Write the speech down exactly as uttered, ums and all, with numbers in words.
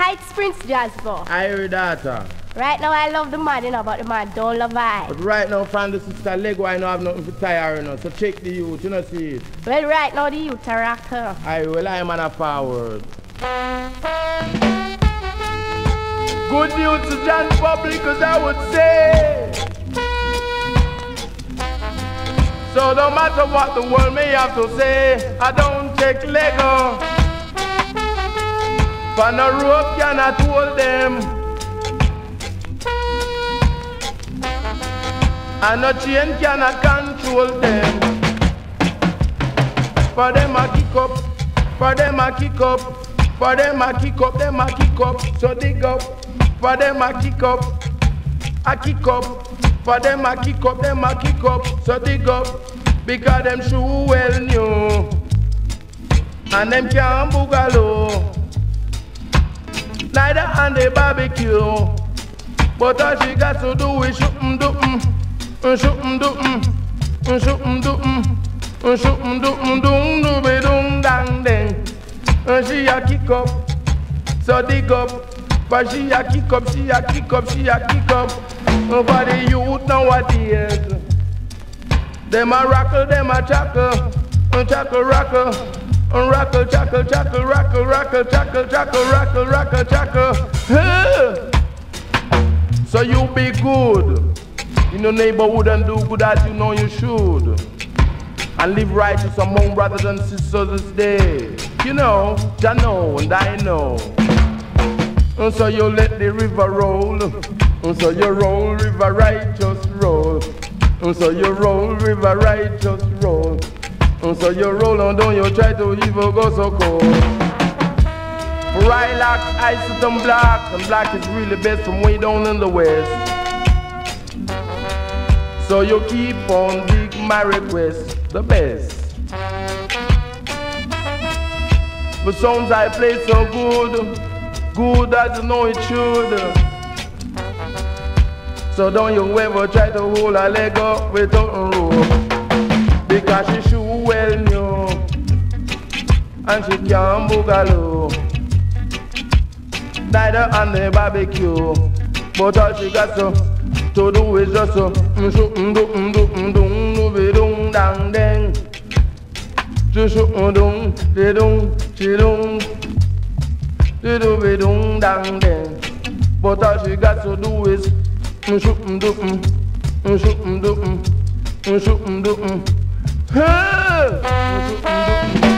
Heights Prince Jasper. I hear that. Uh. Right now I love the man, you know, but the man don't love I. But right now, from the sister Lego, I don't have nothing to tire, you know, so check the youth, you know, see it. Well, right now the youth are rocker. I will, I'm on a forward. Good news to John Public, cause I would say. So no matter what the world may have to say, I don't take Lego. For no rope cannot hold them. And no chain cannot control them. For them a kick up, for them a kick up, for them a kick up, them a kick up, so dig up. For them a kick up, a kick up, for them a kick up, them a kick up, so dig up. Because them shoe well new, and them can't boogaloo. Neither on the barbecue, but all she got to do is shoot 'em, do 'em. Shoot-em, do-em, shoot-em, do-em, shoot-em, do-em, do-em, do-be, do-em, dang-dang. She a kick up, so dig up. But she a kick up, she a kick up, she a kick up. For the youth nowadays, them a rockle, them a chuckle, chuckle, rockle, rockle, chuckle, chuckle, rockle, rockle, chuckle, chuckle, rockle, rockle, chuckle. So you be good in your neighborhood and do good as you know you should, and live righteous among brothers and sisters this day. You know, I know and I know. And so you let the river roll, and so you roll, river righteous roll, and so you roll, river righteous roll, and so you roll and don't you try to even go so cold. Lilac, ice and black, and black is really best from way down in the west. So you keep on dig my request, the best. But songs I play so good, good that you know it should. So don't you ever try to hold a leg up without a rope, because she shoe well new, and she can't boogaloo. Neither on the barbecue, but all she got to to do is just so shoot do do do do be do dang dang. Just shoot do do do do do be do dang dang. But all she got to do is shoot do do shoot do shoot do.